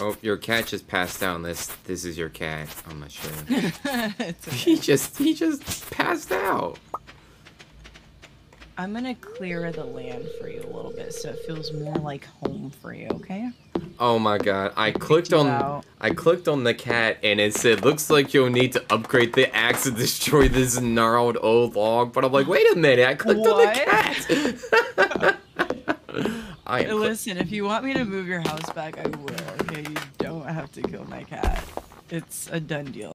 Oh, your cat just passed down. This is your cat. I'm not sure. It's okay. He just passed out. I'm gonna clear the land for you a little bit so it feels more like home for you, okay? Oh my god. I clicked on the cat and it said looks like you'll need to upgrade the axe to destroy this gnarled old log. But I'm like, wait a minute, I clicked on the cat. Listen, if you want me to move your house back, I will, okay? You don't have to kill my cat. It's a done deal.